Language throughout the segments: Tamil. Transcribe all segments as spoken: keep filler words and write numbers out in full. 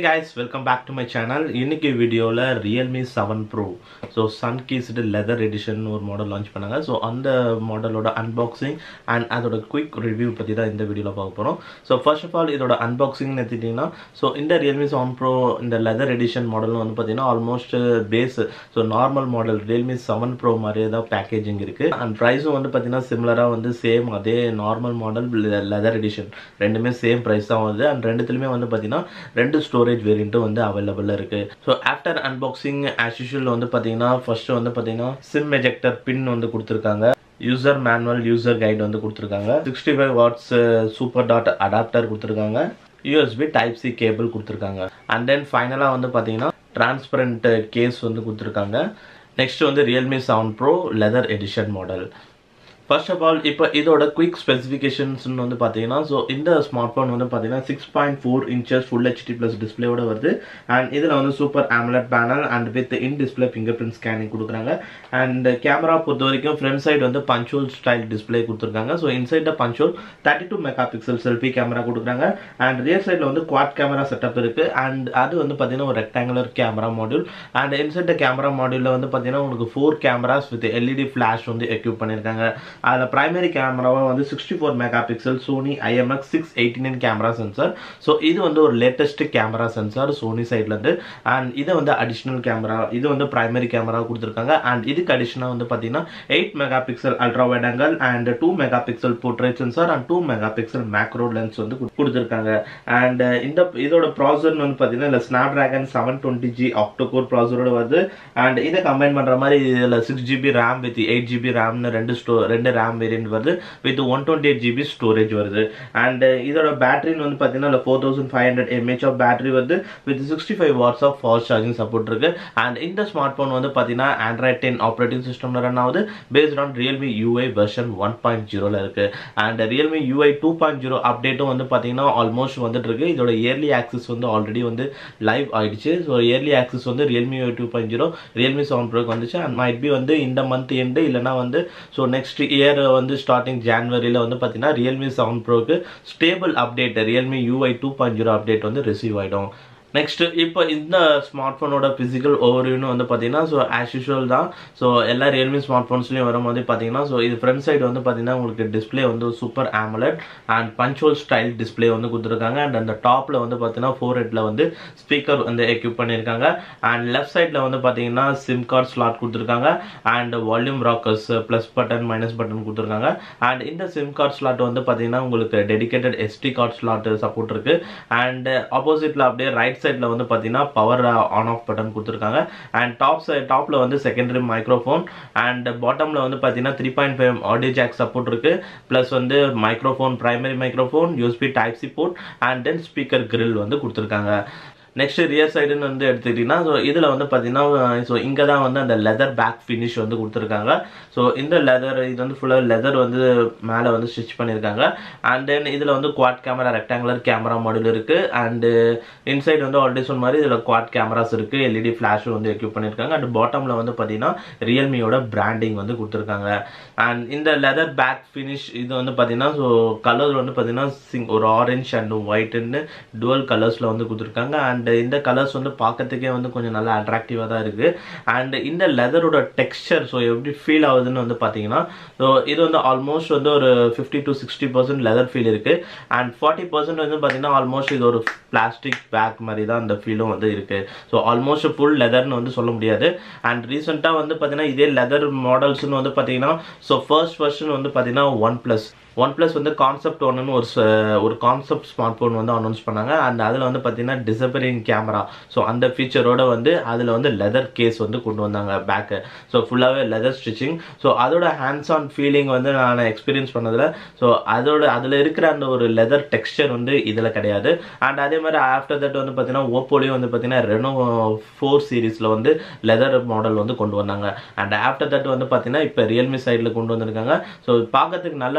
Hey guys, welcome back to my channel. இன்னைக்கு வீடியோல Realme seven Pro so sun-kissed leather edition ஒரு மாடல் லான்ச் பண்ணாங்க. So அந்த மாடலோட unboxing and அதோட quick review பத்தி தான் இந்த வீடியோல பார்க்க போறோம். So first of all இதோட unboxing எடுத்துட்டீங்கன்னா so இந்த Realme seven Pro இந்த leather edition மாடல் வந்து பாத்தீங்கன்னா almost base so normal model Realme seven Pro மாதிரியே தான் packaging இருக்கு. and price வந்து பாத்தீங்கன்னா similar-ஆ வந்து same அதே normal model leather edition ரெண்டுமே same price தான் வருது. and ரெண்டுத்துலயுமே வந்து பாத்தீங்கன்னா ரெண்டு storage variant வந்து available இருக்கு. So after unboxing as usual வந்து பாத்தீங்கன்னா first வந்து பாத்தீங்கன்னா sim ejector pin வந்து கொடுத்திருக்காங்க. user manual user guide வந்து கொடுத்திருக்காங்க. sixty-five watts super dot adapter கொடுத்திருக்காங்க. U S B type C cable கொடுத்திருக்காங்க. and then finally வந்து பாத்தீங்கன்னா transparent case வந்து கொடுத்திருக்காங்க. next வந்து Realme seven Pro leather edition model. First of all, இப்போ இதோட quick specifications வந்து பாத்தீங்கன்னா so இந்த ஸ்மார்ட்போன் வந்து பாத்தீங்கன்னா six point four inches full H D plus display ஓட வருது. and இதுல வந்து super AMOLED panel and with in display fingerprint scanning கொடுக்கறாங்க. and camera பொறுத்த வரைக்கும் front side வந்து punch hole style display கொடுத்திருக்காங்க. so inside the punch hole thirty-two megapixel selfie camera கொடுக்கறாங்க. and rear sideல வந்து quad camera setup இருக்கு. and அது வந்து பாத்தீங்கன்னா ஒரு rectangular camera module. and inside the camera module வந்து பாத்தீங்கன்னா உங்களுக்கு four cameras with L E D flash வந்து equip பண்ணிருக்காங்க. அதுல primary camera வந்து sixty-four megapixel Sony I M X six eighty-nine camera sensor. so இது வந்து ஒரு latest camera sensor Sony sideல இருந்து. and இது வந்து additional camera இது வந்து primary camera கொடுத்திருக்காங்க. and இதுக்கு additional வந்து பாத்தீங்கன்னா eight megapixel ultra wide angle and two megapixel portrait sensor and two megapixel macro lens வந்து கொடுத்திருக்காங்க. and இந்த இதோட processor வந்து பாத்தீங்கன்னா இல்ல Snapdragon seven twenty G octa core processor ஓட வருது. and இத கம்பைன் பண்ற மாதிரி இதுல six G B RAM with eight G B RAM னு ரெண்டு ஸ்டோ ரெண்டு RAM variant வருது with one twenty-eight G B storage வருது. and இதோட பேட்டரி வந்து பாத்தீங்கன்னா four thousand five hundred milliamp hour battery வருது with sixty-five watts of fast charging support இருக்கு. and இந்த ஸ்மார்ட்போன் வந்து பாத்தீங்கன்னா Android ten operating systemல ரன் ஆகுது based on Realme U I version one point zero ல இருக்கு. and Realme U I two point zero அப்டேட்டும் வந்து பாத்தீங்கன்னா ஆல்மோஸ்ட் வந்துட்டு இருக்கு. இதோட இயர்லி ஆக்சஸ் வந்து ஆல்ரெடி வந்து லைவ் ஆயிடுச்சு. so இயர்லி ஆக்சஸ் வந்து Realme U I two point zero Realme seven Pro க்கு வந்துச்சு. and might be வந்து இந்த மந்த் எண்ட் இல்லனா வந்து so next year வந்து ஸ்டார்டிங் ஜனவரில வந்து பாத்தீங்கன்னா Realme seven Pro க்கு stable update Realme U I two point zero update வந்து ரிசீவ் ஆயிடும். நெக்ஸ்ட் இப்போ இந்த ஸ்மார்ட்போனோட பிசிக்கல் ஓவர்வியூன்னு வந்து பார்த்தீங்கன்னா ஸோ ஆஸ் யூஷுவல் தான். ஸோ எல்லா ரியல்மி ஸ்மார்ட் ஃபோன்ஸ்லையும் வரும்போது பார்த்தீங்கன்னா ஸோ இது ஃப்ரண்ட் சைடு வந்து பார்த்தீங்கன்னா உங்களுக்கு டிஸ்பிளே வந்து super AMOLED and punch hole style display வந்து கொடுத்துருக்காங்க. அண்ட் அந்த டாப்பில் வந்து பார்த்தீங்கன்னா ஃபோர் ஹெட்டில் வந்து ஸ்பீக்கர் வந்து எக்யூப் பண்ணியிருக்காங்க. அண்ட் லெஃப்ட் சைடில் வந்து பார்த்தீங்கன்னா சிம் கார்டு ஸ்லாட் கொடுத்துருக்காங்க. And volume rockers plus button minus button கொடுத்துருக்காங்க. அண்ட் இந்த சிம் கார்டு ஸ்லாட் வந்து பார்த்தீங்கன்னா உங்களுக்கு dedicated SD card slot support இருக்கு. அண்ட் ஆப்போசிட்டில் அப்படியே ரைட் சைடுல வந்து பாத்தீங்கன்னா பவர் ஆன் ஆஃப் பட்டன் கொடுத்திருக்காங்க. and டாப் சைடு டாப்ல வந்து செகண்டரி மைக்ரோஃபோன் and பாட்டம்ல வந்து பாத்தீங்கன்னா three point five audio jack support இருக்கு. பிளஸ் வந்து microphone primary microphone U S B type C port and then speaker grill வந்து கொடுத்திருக்காங்க. நெக்ஸ்ட் ரியர் சைடுன்னு வந்து எடுத்துக்கிட்டீங்கன்னா ஸோ இதில் வந்து பார்த்தீங்கன்னா ஸோ இங்கே தான் வந்து அந்த லெதர் பேக் ஃபினிஷ் வந்து கொடுத்துருக்காங்க. ஸோ இந்த லெதர் இது வந்து ஃபுல்லாக லெதர் வந்து மேலே வந்து ஸ்டிச் பண்ணியிருக்காங்க. அண்ட் தென் இதில் வந்து quad camera rectangular camera module இருக்குது. அண்டு இன்சைட் வந்து ஆல்ரெடி சொன்ன மாதிரி இதில் குவாட் கேமராஸ் இருக்குது. L E D ஃப்ளாஷும் வந்து எக்யூப் பண்ணியிருக்காங்க. அண்ட் பாட்டமில் வந்து பார்த்தீங்கன்னா ரியல்மியோட பிராண்டிங் வந்து கொடுத்துருக்காங்க. அண்ட் இந்த லெதர் பேக் ஃபினிஷ் இது வந்து பார்த்தீங்கன்னா ஸோ கலர் வந்து பார்த்தீங்கன்னா சிங் ஒரு ஆரஞ்ச் அண்ட் ஒயிட்னு டுவல் கலர்ஸில் வந்து கொடுத்துருக்காங்க. அண்ட் இந்த கலர்ஸ் வந்து பார்க்கறதுக்கே வந்து கொஞ்சம் நல்லா அட்ராக்டிவா தான் இருக்கு. அண்ட் இந்த லெதரோட டெக்ஸ்சர் ஸோ எப்படி ஃபீல் ஆகுதுன்னு வந்து பார்த்தீங்கன்னா ஸோ இது வந்து ஆல்மோஸ்ட் வந்து ஒரு fifty to sixty percent leather feel இருக்கு. அண்ட் ஃபார்ட்டி பர்சன்ட் வந்து பார்த்தீங்கன்னா ஆல்மோஸ்ட் இது ஒரு பிளாஸ்டிக் பேக் மாதிரி தான் அந்த ஃபீலும் வந்து இருக்கு. ஸோ ஆல்மோஸ்ட் ஃபுல் லெதர்னு வந்து சொல்ல முடியாது. அண்ட் ரீசெண்டாக வந்து பார்த்தீங்கன்னா இதே லெதர் மாடல்ஸ்னு வந்து பார்த்தீங்கன்னா ஸோ ஃபர்ஸ்ட் வெர்ஷன் வந்து பார்த்தீங்கன்னா ஒன் பிளஸ் ஒன் பிளஸ் வந்து கான்செப்ட் ஒன்னு ஒரு ஒரு கான்செப்ட் ஸ்மார்ட் போன் வந்து அனௌன்ஸ் பண்ணாங்க. அண்ட் அதில் வந்து பார்த்தீங்கன்னா டிசப்பரிங் கேமரா ஸோ அந்த ஃபீச்சரோட வந்து அதில் வந்து லெதர் கேஸ் வந்து கொண்டு வந்தாங்க பேக்கு. ஸோ ஃபுல்லாகவே லெதர் ஸ்டிச்சிங். ஸோ அதோட ஹேண்ட்ஸ் ஆன் ஃபீலிங் வந்து நான் எக்ஸ்பீரியன்ஸ் பண்ணதில் ஸோ அதோட அதில் இருக்கிற அந்த ஒரு லெதர் டெக்ஸ்சர் வந்து இதில் கிடையாது. அண்ட் அதே மாதிரி ஆஃப்டர் தட் வந்து பார்த்தீங்கன்னா ஓப்போலையும் வந்து பார்த்தீங்கன்னா ரெனோ ஃபோர் சீரீஸில் வந்து லெதர் மாடல் வந்து கொண்டு வந்தாங்க. அண்ட் ஆஃப்டர் தட் வந்து பார்த்தீங்கன்னா இப்போ ரியல்மி சைடில் கொண்டு வந்திருக்காங்க. ஸோ பார்க்கறதுக்கு நல்ல லுக்காக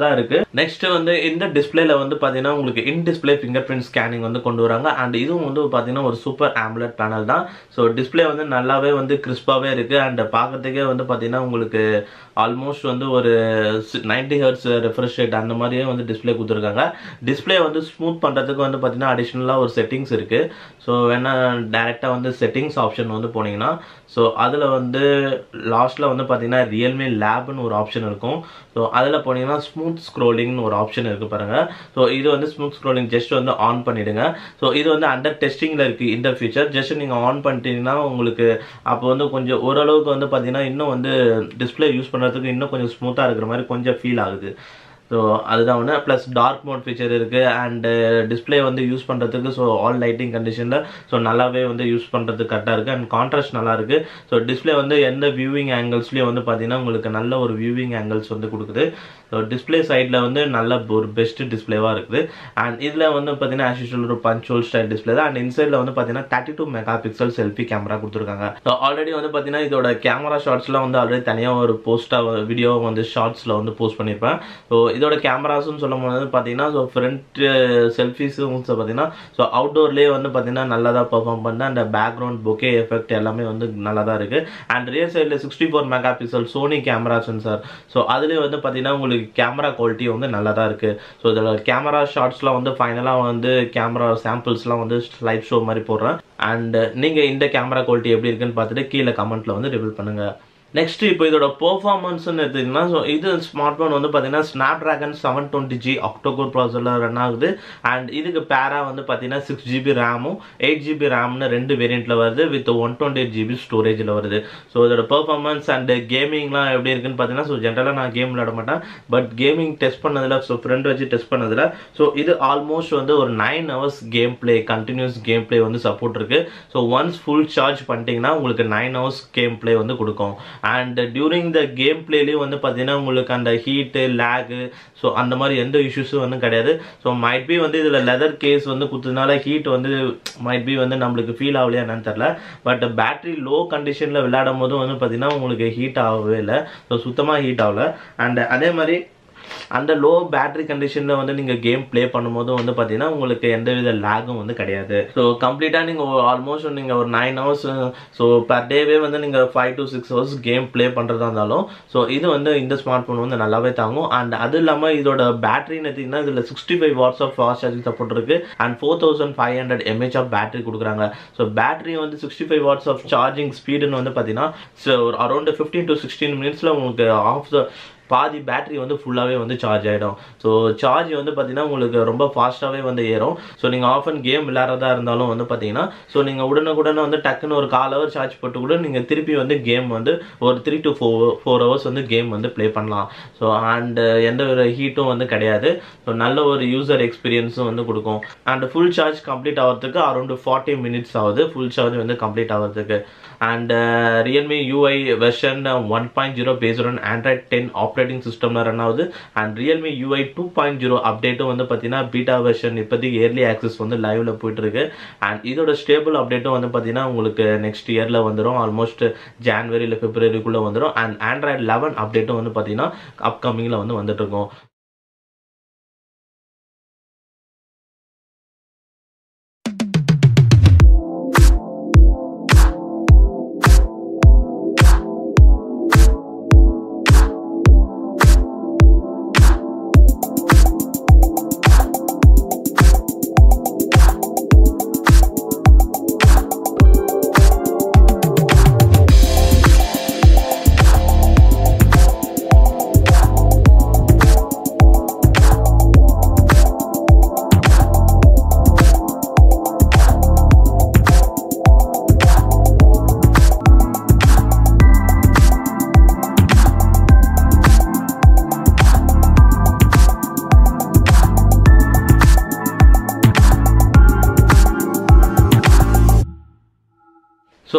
தான் இருக்கு. நெக்ஸ்ட் வந்து இந்த டிஸ்பிளேல வந்து பாத்தீங்கன்னா உங்களுக்கு in display finger print scanning வந்து கொண்டு வராங்க. அண்ட் இதுவும் வந்து பாத்தீங்கன்னா ஒரு சூப்பர் AMOLED பேனல் தான். ஸோ டிஸ்பிளே வந்து நல்லாவே வந்து கிறிஸ்பாவே இருக்கு. அண்ட் பார்க்கறதுக்கே வந்து பாத்தீங்கன்னா உங்களுக்கு ஆல்மோஸ்ட் வந்து ஒரு நைன்டி ஹெர்ட்ஸ் ரெஃப்ரெஷ் ரேட் அந்த மாதிரியே வந்து டிஸ்பிளே கொடுத்துருக்காங்க. டிஸ்பிளே வந்து ஸ்மூத் பண்ணுறதுக்கு வந்து பார்த்தீங்கன்னா அடிஷ்னலாக ஒரு செட்டிங்ஸ் இருக்குது. ஸோ வேணா டேரெக்டாக வந்து செட்டிங்ஸ் ஆப்ஷன் வந்து போனீங்கன்னா ஸோ அதில் வந்து லாஸ்ட்டில் வந்து பார்த்தீங்கன்னா ரியல்மி லேப்னு ஒரு ஆப்ஷன் இருக்கும். ஸோ அதில் போனீங்கன்னா ஸ்மூத் ஸ்க்ரோலிங்னு ஒரு ஆப்ஷன் இருக்குது பாருங்கள். ஸோ இது வந்து ஸ்மூத் ஸ்க்ரோலிங் ஜஸ்ட் வந்து ஆன் பண்ணிவிடுங்க. ஸோ இது வந்து அண்டர் டெஸ்டிங்கில் இருக்குது இந்த ஃபீச்சர். ஜஸ்ட் நீங்கள் ஆன் பண்ணிட்டீங்கன்னா உங்களுக்கு அப்போ வந்து கொஞ்சம் ஓரளவுக்கு வந்து பார்த்தீங்கன்னா இன்னும் வந்து டிஸ்பிளே யூஸ் பண்ணுறதுக்கு இன்னும் கொஞ்சம் ஸ்மூத்தாக இருக்கிற மாதிரி கொஞ்சம் ஃபீல் ஆகுது. ஸோ அதுதான் ஒன்று. ப்ளஸ் டார்க் மோட் ஃபீச்சர் இருக்குது. அண்டு டிஸ்பிளே வந்து யூஸ் பண்ணுறதுக்கு ஸோ ஆல் லைட்டிங் கண்டிஷனில் ஸோ நல்லாவே வந்து யூஸ் பண்ணுறதுக்கு கரெக்டாக இருக்குது. அண்ட் கான்ட்ராஸ்ட் நல்லா இருக்குது. ஸோ டிஸ்பிளே வந்து எந்த வியூவிங் ஆங்கிள்ஸ்லேயும் வந்து பார்த்தீங்கன்னா உங்களுக்கு நல்ல ஒரு வியூவிங் ஆங்கிள்ஸ் வந்து கொடுக்குது. ஸோ டிஸ்பிளே சைடில் வந்து நல்ல ஒரு பெஸ்ட் டிஸ்பிளேவாக இருக்குது. அண்ட் இதில் வந்து பார்த்தீங்கன்னா ஆஸ் யூஷுவல் ஒரு பஞ்ச் ஹோல் ஸ்டைல் டிஸ்பிளே தான். அண்ட் இன்சைடில் வந்து பார்த்தீங்கன்னா thirty two mega pixel selfie camera கொடுத்துருக்காங்க. ஸோ ஆல்ரெடி வந்து பார்த்தீங்கன்னா இதோட கேமரா ஷார்ட்ஸ்லாம் வந்து ஆல்ரெடி தனியாக ஒரு போஸ்ட்டாக வீடியோ வந்து ஷார்ட்ஸில் வந்து போஸ்ட் பண்ணியிருப்பேன். ஸோ இதோட கேமராஸும் சொல்லும் போது பார்த்தீங்கன்னா ஸோ ஃப்ரண்ட் செல்ஃபிஸும் பார்த்தீங்கன்னா ஸோ அவுட்டோர்லேயே வந்து பார்த்தீங்கன்னா நல்லா தான் பெர்ஃபார்ம் பண்ண. அந்த பேக்ரவுண்ட் பொக்கே எஃபெக்ட் எல்லாமே வந்து நல்லா தான் இருக்குது. அண்ட் ரியர் சைடில் sixty four mega pixel Sony camera sensor. So அதுலேயே வந்து பார்த்தீங்கன்னா உங்களுக்கு கேமரா குவாலிட்டி வந்து நல்லா தான் இருக்குது. ஸோ இதில் கேமரா ஷார்ட்ஸ்லாம் வந்து ஃபைனலாக வந்து கேமரா சாம்பிள்ஸ்லாம் வந்து ஸ்லைட் ஷோ மாதிரி போடுறேன். அண்ட் நீங்கள் இந்த கேமரா குவாலிட்டி எப்படி இருக்குன்னு பார்த்துட்டு கீழே கமெண்ட்டில் வந்து ரிவீல் பண்ணுங்கள். நெக்ஸ்ட் இப்போ இதோட பெர்ஃபார்மன்ஸ்னு எடுத்தீங்கன்னா ஸோ இது ஸ்மார்ட் ஃபோன் வந்து பார்த்தீங்கன்னா Snapdragon seven twenty G octacore ப்ராசரில் ரன் ஆகுது. அண்ட் இதுக்கு பேரா வந்து பார்த்தீங்கன்னா சிக்ஸ் ஜிபி ரேமும் எயிட் ஜிபி ரேம்னு ரெண்டு வேரியண்ட்டில் வருது with one twenty eight GB ஸ்டோரேஜில் வருது. ஸோ இதோட பெர்ஃபார்மன்ஸ் அண்ட் கேமிங்லாம் எப்படி இருக்குன்னு பார்த்தீங்கன்னா ஸோ ஜென்ரலாக நான் கேம் விளையாட மாட்டேன். பட் கேமிங் டெஸ்ட் பண்ணதில் ஸோ ஃப்ரெண்ட் வச்சு டெஸ்ட் பண்ணதில் ஸோ இது ஆல்மோஸ்ட் வந்து ஒரு nine hours game play continuous game play வந்து சப்போர்ட் இருக்குது. ஸோ ஒன்ஸ் ஃபுல் சார்ஜ் பண்ணிட்டீங்கன்னா உங்களுக்கு நைன் ஹவர்ஸ் கேம் பிளே வந்து கொடுக்கும். அண்ட் டியூரிங் த கேம் பிளேலையும் வந்து பார்த்தீங்கன்னா உங்களுக்கு அந்த ஹீட்டு லேகு ஸோ அந்த மாதிரி எந்த இஷ்யூஸும் வந்து கிடையாது. ஸோ மைட் பி வந்து இதில் லெதர் கேஸ் வந்து கொடுத்ததுனால ஹீட் வந்து மைட் பி வந்து நம்மளுக்கு ஃபீல் ஆகலையா என்னன்னு தெரில. பட் பேட்டரி லோ கண்டிஷனில் விளையாடும் போதும் வந்து பார்த்தீங்கன்னா உங்களுக்கு ஹீட் ஆகவே இல்லை. ஸோ சுத்தமாக ஹீட் ஆகலை. அண்ட் அதே மாதிரி அந்த லோ பேட்டரி கண்டிஷனில் வந்து நீங்கள் கேம் ப்ளே பண்ணும்போதும் வந்து பார்த்தீங்கன்னா உங்களுக்கு எந்த வித லேகும் வந்து கிடையாது. ஸோ கம்ப்ளீட்டாக நீங்கள் ஆல்மோஸ்ட் நீங்கள் ஒரு நைன் ஹவர்ஸ் ஸோ பர் டேவே வந்து நீங்கள் five to six hours game play பண்ணுறதா இருந்தாலும் ஸோ இது வந்து இந்த ஸ்மார்ட் ஃபோன் வந்து நல்லாவே தாங்கும். அண்ட் அது இல்லாமல் இதோட பேட்டரின்னு எடுத்திங்கன்னா இதில் sixty five watts of fast charging support இருக்குது. And four thousand five hundred mAh of battery கொடுக்குறாங்க. ஸோ பேட்டரி வந்து sixty five watts of charging ஸ்பீடுன்னு வந்து பார்த்தீங்கன்னா so around fifteen to sixteen மினிட்ஸில் உங்களுக்கு ஆஃப் த பாதி பேட்டரி வந்து ஃபுல்லாகவே வந்து சார்ஜ் ஆகிடும். ஸோ சார்ஜ் வந்து பார்த்தீங்கன்னா உங்களுக்கு ரொம்ப ஃபாஸ்ட்டாகவே வந்து ஏறும். ஸோ நீங்கள் ஆஃப் அண்ட் கேம் விளையாடுறதா இருந்தாலும் வந்து பார்த்தீங்கன்னா ஸோ நீங்கள் உடனுக்குடனே வந்து டக்குன்னு ஒரு கால் ஹவர் சார்ஜ் போட்டு கூட நீங்கள் திருப்பி வந்து கேம் வந்து ஒரு three to four four hours வந்து கேம் வந்து ப்ளே பண்ணலாம். ஸோ அண்ட் எந்த ஒரு ஹீட்டும் வந்து கிடையாது. ஸோ நல்ல ஒரு யூசர் எக்ஸ்பீரியன்ஸும் வந்து கொடுக்கும். அண்ட் ஃபுல் சார்ஜ் கம்ப்ளீட் ஆகிறதுக்கு அரௌண்ட் ஃபார்ட்டி மினிட்ஸ் ஆகுது ஃபுல் சார்ஜ் வந்து கம்ப்ளீட் ஆகிறதுக்கு. And Realme UI version one point zero based on Android ten operating சிஸ்டம்ல ரன் ஆகுது. And Realme UI two point zero அப்டேட்டும் வந்து பார்த்தீங்கன்னா பீட்டா வெர்ஷன் இப்போதைக்கு இயர்லி ஆக்சஸ் வந்து லைவ்ல போயிட்டு இருக்கு. அண்ட் இதோட ஸ்டேபிள் அப்டேட்டும் வந்து பார்த்தீங்கன்னா உங்களுக்கு நெக்ஸ்ட் இயர்ல வந்துடும். ஆல்மோஸ்ட் ஜான்வரி இல்லை பிப்ரவரிக்குள்ள வந்துடும். அண்ட் ஆண்ட்ராய்டு லெவன் அப்டேட்டும் வந்து பார்த்தீங்கன்னா அப்கமிங்ல வந்து வந்துட்டு இருக்கும்.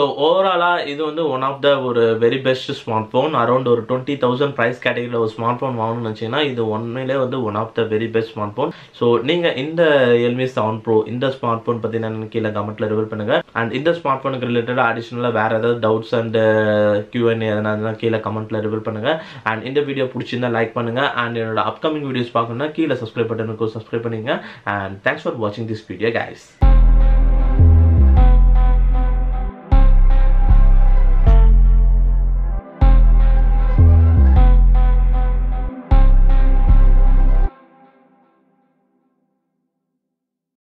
ஓவராலாக இது வந்து ஒன் ஆஃப் த ஒரு very best smart phone. Around ஒரு டுவெண்ட்டி தௌசண்ட் ப்ரைஸ் கேட்டகரியில் ஒரு ஸ்மார்ட் ஃபோன் வாங்கணும்னு வச்சிங்கன்னா இது உண்மையிலே வந்து one of the very best smart phone. So நீங்கள் இந்த ரியல்மி செவன் ப்ரோ இந்த ஸ்மார்ட் ஃபோன் பற்றி நான் கீழே கமெண்ட்டில் ரிவீல் பண்ணுங்கள். அண்ட் இந்த ஸ்மார்ட் ஃபோனுக்கு ரிலேட்டடாக அடிஷனலாக வேறு ஏதாவது டவுட்ஸ் அண்ட் கியூஎன்ஏ எதனா கீழே கமெண்ட்டில் ரிவீல் பண்ணுங்கள். அண்ட் இந்த வீடியோ பிடிச்சிருந்தா லைக் பண்ணுங்கள். அண்ட் என்னோட அப்கமிங் வீடியோஸ் பார்க்கணுன்னா கீழே சப்ஸ்கிரைப் பட்டனுக்கு சப்ஸ்கிரைப் பண்ணிங்க. அண்ட் தேங்க்ஸ் ஃபார் வாட்சிங் திஸ் வீடியோ கைஸ்.